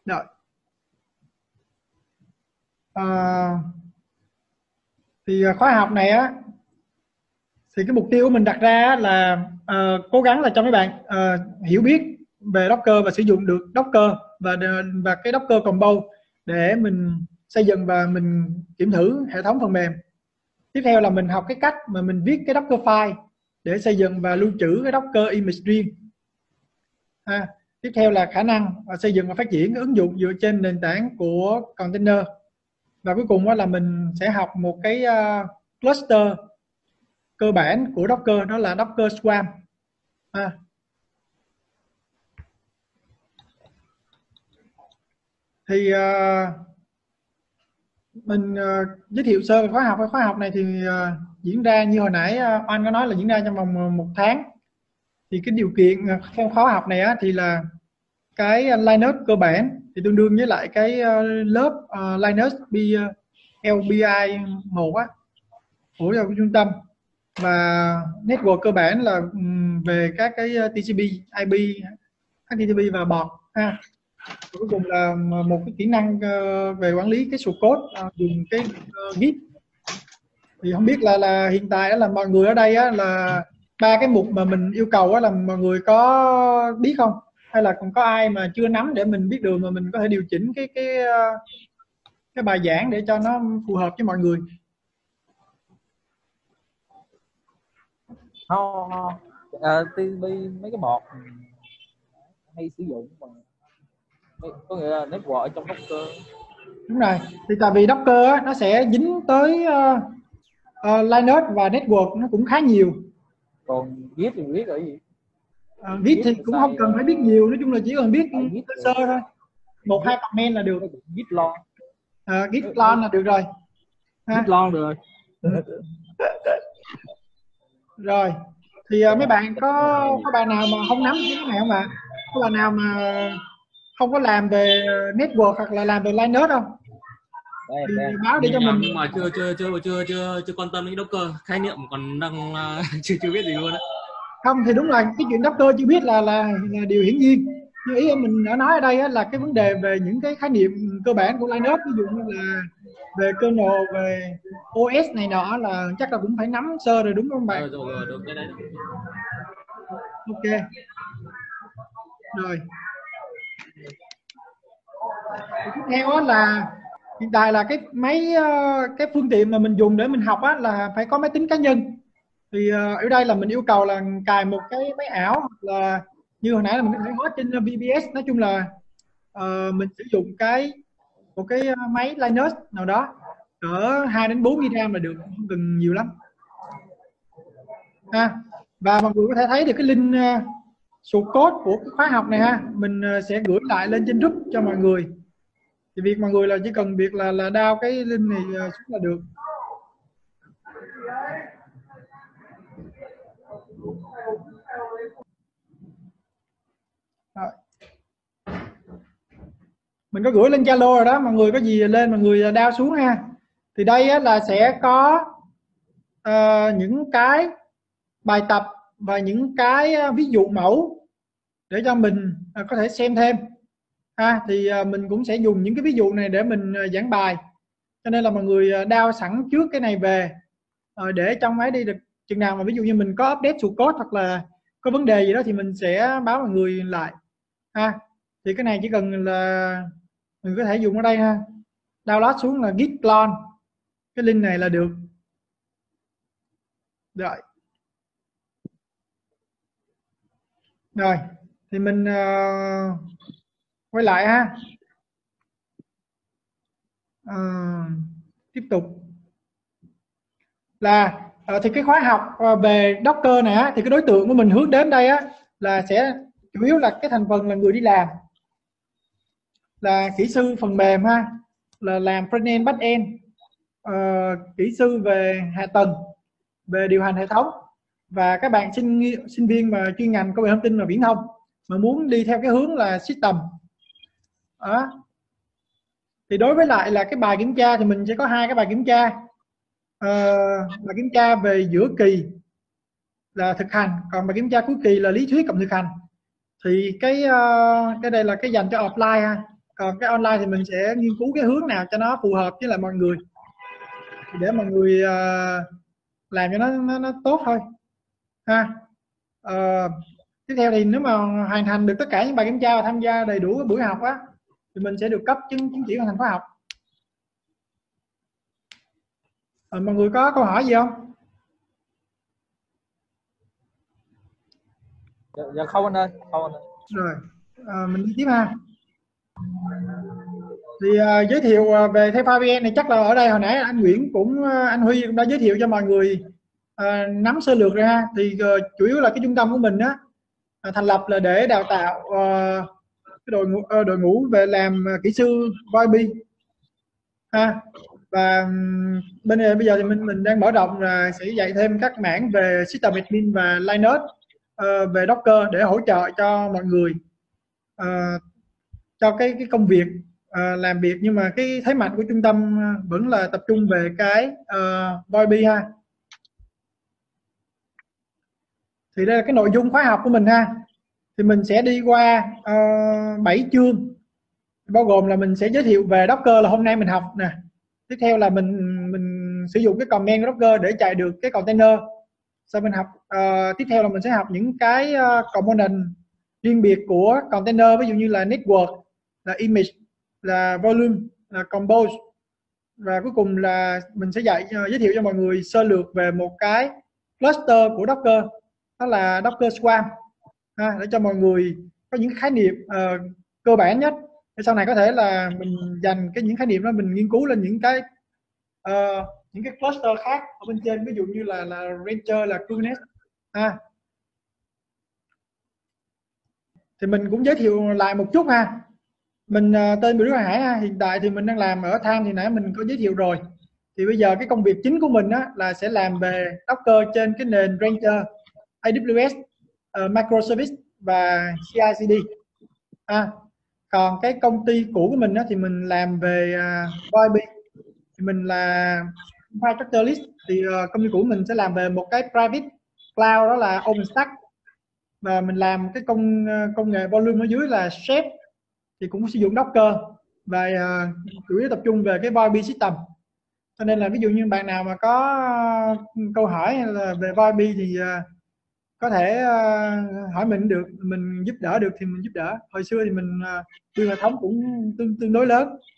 Rồi. À, thì khóa học này á, thì cái mục tiêu của mình đặt ra là cố gắng là cho mấy bạn hiểu biết về Docker và sử dụng được Docker và cái Docker Combo để mình xây dựng và mình kiểm thử hệ thống phần mềm. Tiếp theo là mình học cái cách mà mình viết cái Docker file để xây dựng và lưu trữ cái Docker image riêng. Tiếp theo là khả năng xây dựng và phát triển cái ứng dụng dựa trên nền tảng của container. Và cuối cùng là mình sẽ học một cái cluster cơ bản của Docker, đó là Docker Swarm. Thì mình giới thiệu sơ về khóa học. Khóa học này thì diễn ra như hồi nãy anh có nói là diễn ra trong vòng 1 tháng. Thì cái điều kiện theo khóa học này á, thì là cái Linux cơ bản thì tương đương với lại cái lớp Linux LBI 1 á của trung tâm, và network cơ bản là về các cái TCP, IP, HTTP và port ha. Cuối cùng là một cái kỹ năng về quản lý cái source code dùng cái Git. Thì không biết là hiện tại đó là mọi người ở đây á, là 3 cái mục mà mình yêu cầu á, là mọi người có biết không, hay là còn có ai mà chưa nắm để mình biết đường mà mình có thể điều chỉnh cái bài giảng để cho nó phù hợp với mọi người? Không, TCP mấy cái bot hay sử dụng mà có nghĩa là network ở trong Docker. Đúng rồi, thì tại vì Docker á, nó sẽ dính tới Linux và network nó cũng khá nhiều. Còn Git thì biết là gì? Git thì cũng không cần phải biết nhiều, nói chung là chỉ cần biết sơ sơ thôi, 1-2 comment là được. Git lon. Git lon là được rồi. Git lon được rồi. Rồi thì mấy bạn có bạn nào mà không nắm cái này không ạ? Có bạn nào mà không có làm về network hoặc là làm về Linux không? Thì báo để cho mình. Nhưng mà chưa quan tâm đến Docker, khái niệm còn đang chưa biết gì luôn á. Không thì đúng là cái chuyện Docker chưa biết là điều hiển nhiên, nhưng ý mình đã nói ở đây á, là cái vấn đề về những cái khái niệm cơ bản của Linux, ví dụ như là về kernel, về OS này nọ là chắc là cũng phải nắm sơ rồi đúng không bạn? Rồi, được cái đấy. Ok. Rồi. Tiếp theo là hiện tại là cái máy cái phương tiện mà mình dùng để mình học á, là phải có máy tính cá nhân. Thì ở đây là mình yêu cầu là cài một cái máy ảo, hoặc là như hồi nãy là mình có thể host trên VPS. Nói chung là mình sử dụng một cái máy Linux nào đó cỡ 2 đến 4 GB RAM là được, không cần nhiều lắm ha. Và mọi người có thể thấy được cái link source code của cái khóa học này ha, mình sẽ gửi lại lên trên group cho mọi người. Thì việc mọi người là chỉ cần việc là download cái link này xuống là được. Rồi. Mình có gửi lên Zalo rồi đó, mọi người có gì lên mọi người download xuống ha. Thì đây á, là sẽ có những cái bài tập và những cái ví dụ mẫu để cho mình có thể xem thêm ha. Thì mình cũng sẽ dùng những cái ví dụ này để mình giảng bài, cho nên là mọi người download sẵn trước cái này về để trong máy đi được. Chừng nào mà ví dụ như mình có update source code hoặc là có vấn đề gì đó thì mình sẽ báo mọi người lại ha. Thì cái này chỉ cần là mình có thể dùng ở đây ha, download xuống là git clone cái link này là được. Rồi thì mình quay lại ha. Tiếp tục là thì cái khóa học về Docker này á, thì cái đối tượng của mình hướng đến đây á là sẽ chủ yếu là cái thành phần là người đi làm, là kỹ sư phần mềm ha, là làm front-end back-end, kỹ sư về hạ tầng, về điều hành hệ thống, và các bạn sinh viên mà chuyên ngành công nghệ thông tin và viễn thông mà muốn đi theo cái hướng là system đó. Thì đối với lại là cái bài kiểm tra thì mình sẽ có 2 cái bài kiểm tra. Bài kiểm tra về giữa kỳ là thực hành, còn bài kiểm tra cuối kỳ là lý thuyết cộng thực hành. Thì cái đây là cái dành cho offline ha, Còn cái online thì mình sẽ nghiên cứu cái hướng nào cho nó phù hợp với lại mọi người để mọi người làm cho nó tốt thôi ha. Tiếp theo thì nếu mà hoàn thành được tất cả những bài kiểm tra và tham gia đầy đủ buổi học á thì mình sẽ được cấp chứng chỉ hoàn thành khóa học. Mọi người có câu hỏi gì không? Dạ không anh ơi, không anh ơi. Rồi mình đi tiếp ha. Thì giới thiệu về Theo File VN này chắc là ở đây hồi nãy anh Nguyễn cũng anh Huy cũng đã giới thiệu cho mọi người nắm sơ lược ra ha. Thì chủ yếu là cái trung tâm của mình á thành lập là để đào tạo cái đội ngũ về làm kỹ sư VoIP ha. Và bên này bây giờ thì mình đang mở rộng là sẽ dạy thêm các mảng về System Admin và Linux về Docker để hỗ trợ cho mọi người cho cái công việc làm việc, nhưng mà cái thế mạnh của trung tâm vẫn là tập trung về cái VoIP ha. Thì đây là cái nội dung khóa học của mình ha. Thì mình sẽ đi qua 7 chương, bao gồm là mình sẽ giới thiệu về Docker là hôm nay mình học nè. Tiếp theo là mình sử dụng cái command của Docker để chạy được cái container. Sau mình học tiếp theo là mình sẽ học những cái component riêng biệt của container, ví dụ như là network, là image, là volume, là compose. Và cuối cùng là mình sẽ giới thiệu cho mọi người sơ lược về một cái cluster của Docker, đó là Docker Swarm để cho mọi người có những khái niệm cơ bản nhất, để sau này có thể là mình dành những khái niệm đó mình nghiên cứu lên những cái cluster khác ở bên trên, ví dụ như là Rancher, là Kubernetes Thì mình cũng giới thiệu lại một chút ha. Mình tên Bùi Đức Hải ha. Hiện tại thì mình đang làm ở Tham, thì nãy mình có giới thiệu rồi. Thì bây giờ cái công việc chính của mình là sẽ làm về Docker trên cái nền Rancher, AWS, Microservice và CI/CD. Còn cái công ty cũ của mình thì mình làm về VoIP, thì mình là Infrastructure List. Thì công ty cũ mình sẽ làm về một cái private cloud, đó là OpenStack, và mình làm cái công nghệ volume ở dưới là Chef, thì cũng sử dụng Docker, và chủ yếu tập trung về cái VoIP system. Cho nên là ví dụ như bạn nào mà có câu hỏi hay là về VoIP thì có thể hỏi mình được, mình giúp đỡ được thì mình giúp đỡ. Hồi xưa thì mình đưa hệ thống cũng tương đối lớn,